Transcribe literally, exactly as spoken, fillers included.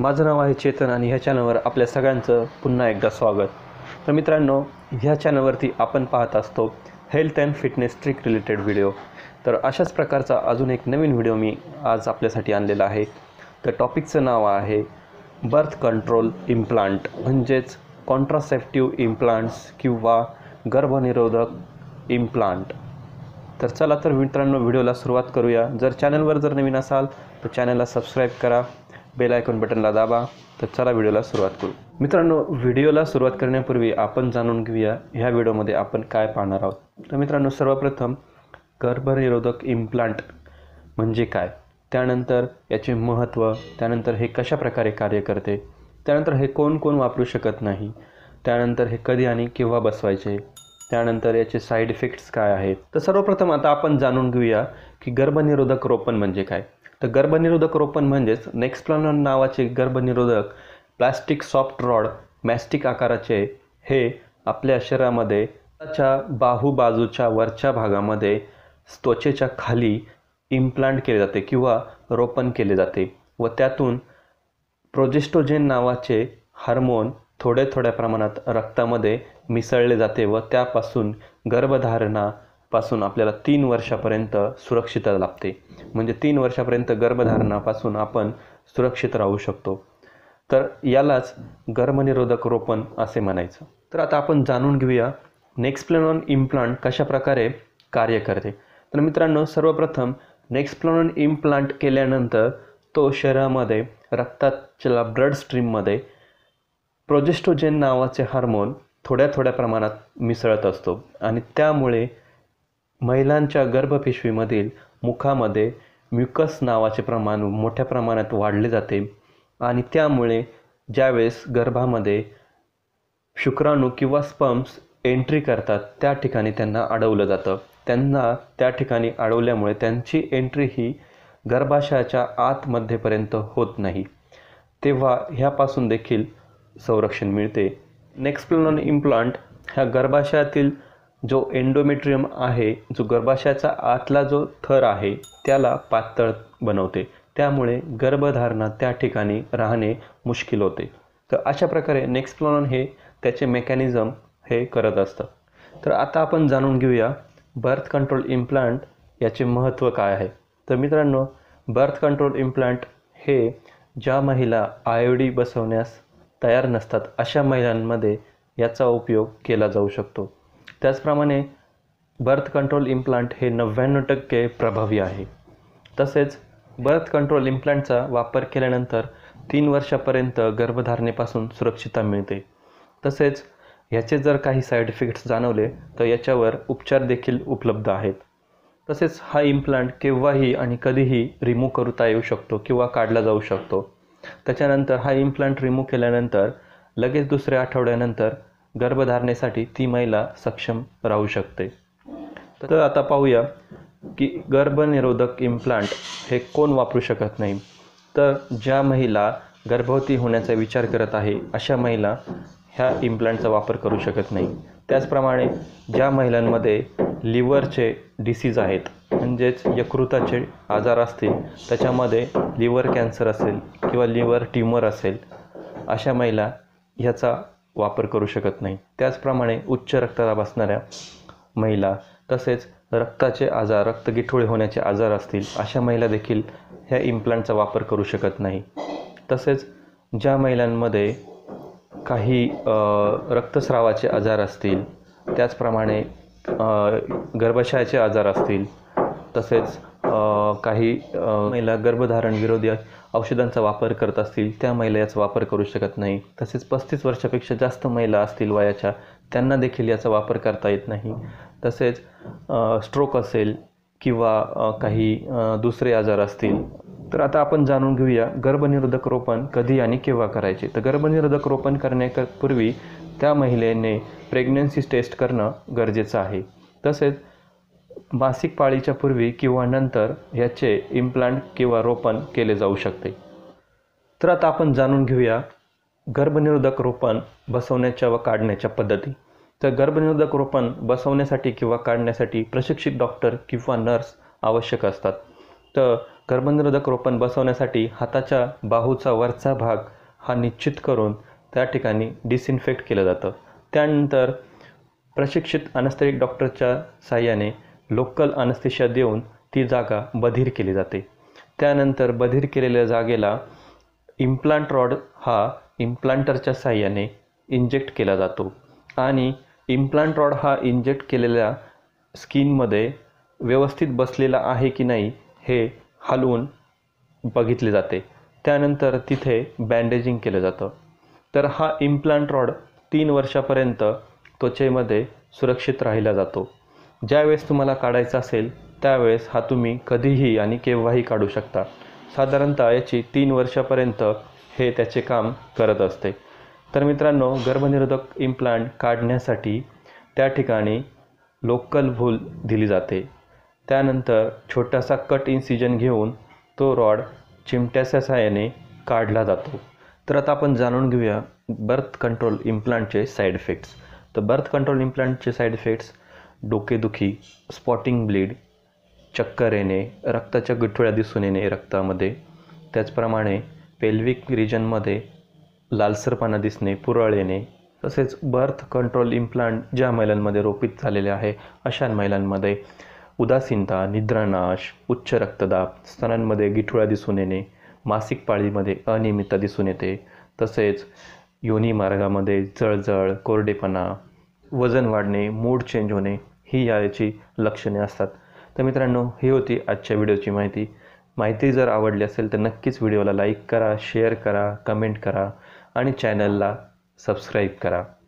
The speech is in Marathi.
माझं नाव आहे चेतन आणि ह्या चॅनलवर आपल्या सगळ्यांचं पुन्हा एकदा स्वागत। तर मित्रांनो, ह्या चॅनलवरती आपण पाहत असतो health and fitness trick related video. तर अशाच प्रकारचा अजून एक नवीन व्हिडिओ मी आज आपल्यासाठी आणलेला आहे। तर टॉपिकचं नाव आहे बर्थ कंट्रोल इम्प्लांट, म्हणजेच कॉन्ट्रासेप्टिव्ह इम्प्लांट्स किंवा गर्भनिरोधक इम्प्लांट। तर चला तर मित्रांनो, व्हिडिओला सुरुवात करूया। जर चॅनलवर जर नवीन असाल तर चॅनलला सबस्क्राईब करा, बेल आयकॉन बटनला दाबा। तर चला व्हिडिओला सुरुवात करू। मित्रांनो, व्हिडिओला सुरुवात करण्यापूर्वी आपण जाणून घेऊया ह्या व्हिडिओमध्ये आपण काय पाहणार आहोत। तर मित्रांनो, सर्वप्रथम गर्भनिरोधक इम्प्लांट म्हणजे काय, त्यानंतर याचे महत्त्व, त्यानंतर हे कशा प्रकारे कार्य करते, त्यानंतर हे कोण कोण वापरू शकत नाही, त्यानंतर हे कधी आणि केव्हा बसवायचे, त्यानंतर याचे साईड इफेक्ट्स काय आहेत। तर सर्वप्रथम आता आपण जाणून घेऊया की गर्भनिरोधक रोपण म्हणजे काय। तर गर्भनिरोधक रोपण म्हणजेच नेक्सप्लानॉन नावाचे गर्भनिरोधक प्लास्टिक सॉफ्ट रॉड मॅस्टिक आकाराचे हे आपल्या शरीरामध्ये च्या बाहू बाजूच्या वरच्या भागामध्ये त्वचेच्या खाली इम्प्लांट केले जाते किंवा रोपण केले जाते व त्यातून प्रोजेस्ट्रोजेन नावाचे हार्मोन थोड्या थोड्या प्रमाणात रक्तामध्ये मिसळले जाते व त्यापासून गर्भधारणापासून आपल्याला तीन वर्षापर्यंत सुरक्षितता लाभते। म्हणजे तीन वर्षापर्यंत गर्भधारणापासून आपण सुरक्षित राहू शकतो। तर यालाच गर्भनिरोधक रोपण असे म्हणायचं। तर आता आपण जाणून घेऊया नेक्सप्लानॉन इम्प्लांट कशा प्रकारे कार्य करते। तर मित्रांनो, सर्वप्रथम नेक्सप्लानॉन इम्प्लांट केल्यानंतर तो शरीरामध्ये रक्ताच्या ब्लड स्ट्रीममध्ये प्रोजेस्ट्रोजेन नावाचे हार्मोन थोड्या थोड्या प्रमाणात मिसळत असतो आणि त्यामुळे महिलांच्या गर्भपिशवीमधील मुखामध्ये म्युकस नावाचे प्रमाण मोठ्या प्रमाणात वाढले जाते आणि त्यामुळे ज्यावेळेस गर्भामध्ये शुक्राणू किंवा स्पर्म्स एंट्री करतात त्या ठिकाणी त्यांना अडवलं जातं। त्यांना त्या ठिकाणी अडवल्यामुळे त्यांची एंट्री ही गर्भाशयाच्या आतमध्येपर्यंत होत नाही, तेव्हा ह्यापासून देखील संरक्षण मिळते। नेक्सप्लानॉन इम्प्लांट ह्या गर्भाशयातील जो एंडोमेट्रियम आहे, जो गर्भाशयाचा आतला जो थर आहे त्याला पातळ बनवते, त्यामुळे गर्भधारणा त्या ठिकाणी राहणे मुश्किल होते। तर अशा प्रकारे नेक्सप्लानॉन हे त्याचे मेकॅनिझम हे करत असतं। तर आता आपण जाणून घेऊया बर्थ कंट्रोल इम्प्लांट याचे महत्त्व काय आहे। तर मित्रांनो, बर्थ कंट्रोल इम्प्लांट हे ज्या महिला आय ओ डी बसवण्यास तयार नसतात अशा महिलांमध्ये याचा उपयोग केला जाऊ शकतो। त्याचप्रमाणे बर्थ कंट्रोल इम्प्लांट हे नव्याण्णव टक्के प्रभावी आहे। तसेच बर्थ कंट्रोल इम्प्लांटचा वापर केल्यानंतर तीन वर्षापर्यंत गर्भधारणेपासून सुरक्षितता मिळते। तसेच ह्याचे जर काही साईड इफेक्ट्स जाणवले तर याच्यावर उपचार देखील उपलब्ध आहेत। तसेच हा इम्प्लांट केव्हाही आणि कधीही रिमूव्ह करता येऊ शकतो किंवा काढला जाऊ शकतो। त्याच्यानंतर हा इम्प्लांट रिमूव्ह केल्यानंतर लगेच दुसऱ्या आठवड्यानंतर गर्भधारणेसाठी ती महिला सक्षम राहू शकते। तर आता पाहूया की गर्भनिरोधक इम्प्लांट हे कोण वापरू शकत नाही। तर ज्या महिला गर्भवती होण्याचा विचार करत आहे अशा महिला ह्या इम्प्लांटचा वापर करू शकत नाही। त्याचप्रमाणे ज्या महिलांमध्ये लिव्हरचे डिसीज आहेत, म्हणजेच यकृताचे आजार असतील, त्याच्यामध्ये लिव्हर कॅन्सर असेल किंवा लिव्हर ट्यूमर असेल, अशा महिला ह्याचा वापर करू शकत नाही। त्याचप्रमाणे उच्च रक्तदाब असणाऱ्या महिला, तसेच रक्ताचे आजार, रक्तगिठोळे होण्याचे आजार असतील, अशा महिला देखील ह्या इम्प्लांटचा वापर करू शकत नाही। तसेच ज्या महिलांमध्ये काही रक्तस्रावाचे आजार असतील, त्याचप्रमाणे गर्भाशयाचे आजार असतील, तसेच काही महिला गर्भधारण विरोधी औषधांचा वापर करत असतील, त्या महिला याचा वापर करू शकत नाही। तसेच पस्तीस वर्षापेक्षा जास्त महिला असतील वयाच्या, त्यांना देखील याचा वापर करता येत नाही। तसेच स्ट्रोक असेल किंवा काही दुसरे आजार असतील। तर आता आपण जाणून घेऊया गर्भनिरोधक रोपण कधी आणि केव्हा करायचे। तर गर्भनिरोधक रोपण करण्यापूर्वी त्या महिलेने प्रेग्नन्सी टेस्ट करणं गरजेचं आहे। तसेच मासिक पाळीच्या पूर्वी किंवा नंतर ह्याचे इम्प्लांट किंवा रोपण केले जाऊ शकते। तर आता आपण जाणून घेऊया गर्भनिरोधक रोपण बसवण्याच्या व काढण्याच्या पद्धती। तर गर्भनिरोधक रोपण बसवण्यासाठी किंवा काढण्यासाठी प्रशिक्षित डॉक्टर किंवा नर्स आवश्यक असतात। तर गर्भनिरोधक रोपण बसवण्यासाठी हाताच्या बाहूचा वरचा भाग हा निश्चित करून त्या ठिकाणी डिसइन्फेक्ट केलं जातं। त्यानंतर प्रशिक्षित अनेस्थेटिक डॉक्टरच्या साहाय्याने लोकल अनेस्थेशिया देऊन ती जागा बधीर केली जाते। त्यानंतर बधीर केलेल्या जागेला इम्प्लांट रॉड हा इम्प्लांटरच्या साहाय्याने इंजेक्ट केला जातो आणि इम्प्लांट रॉड हा इंजेक्ट केलेल्या स्किनमध्ये व्यवस्थित बसलेला आहे की नाही हे हलवून बघितले जाते। त्यानंतर तिथे बँडेजिंग केलं जातं। तर हा इम्प्लांट रॉड तीन वर्षापर्यंत त्वचेमध्ये सुरक्षित राहिला जातो। ज्यावेळेस तुम्हाला काढायचा असेल त्यावेळेस हा तुम्ही कधीही आणि केव्हाही काढू शकता। साधारणतः याची तीन वर्षापर्यंत हे त्याचे काम करत असते। तर मित्रांनो, गर्भनिरोधक इम्प्लांट काढण्यासाठी त्या ठिकाणी लोकल भूल दिली जाते। त्यानंतर छोटासा कट इन्सिजन घेऊन तो रॉड चिमट्याच्या सहाय्याने काढला जातो। तर आता आपण जाणून घेऊया बर्थ कंट्रोल इम्प्लांटचे साईड इफेक्ट्स। तर बर्थ कंट्रोल इम्प्लांटचे साईड इफेक्ट्स डोकेदुखी, स्पॉटिंग ब्लीड, चक्कर येणे, रक्ताच्या गुठळ्या दिसून येणे रक्तामध्ये, त्याचप्रमाणे पेल्विक रिजनमध्ये लालसरपणा दिसणे, पुरळ येणे, तसेच बर्थ कंट्रोल इम्प्लांट ज्या महिलांमध्ये रोपित झालेले आहे अशा महिलांमध्ये उदासीनता, निद्रानाश, उच्च रक्तदाब, स्तनांमध्ये गिठुळा दिसून येणे, मासिक पाळीमध्ये अनियमितता दिसून येते, तसेच योनी मार्गामध्ये जळजळ, कोरडेपणा, वजन वाढणे, मूड चेंज होणे ही याची लक्षणे असतात। तर मित्रांनो, ही होती आजच्या व्हिडिओची माहिती। माहिती जर आवडली असेल तर नक्कीच व्हिडिओला लाईक करा, शेअर करा, कमेंट करा आणि चॅनलला सबस्क्राईब करा।